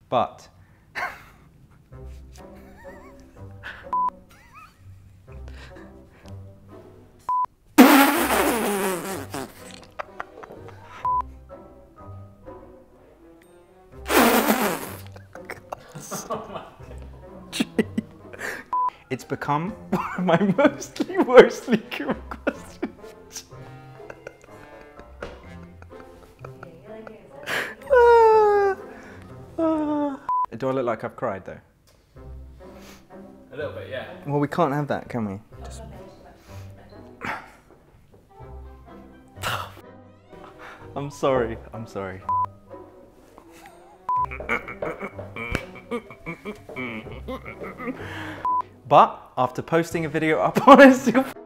But it's become one of my mostly worstly given questions. Do I look like I've cried though? A little bit, yeah. Well, we can't have that, can we? Just... I'm sorry, I'm sorry. But after posting a video up on it,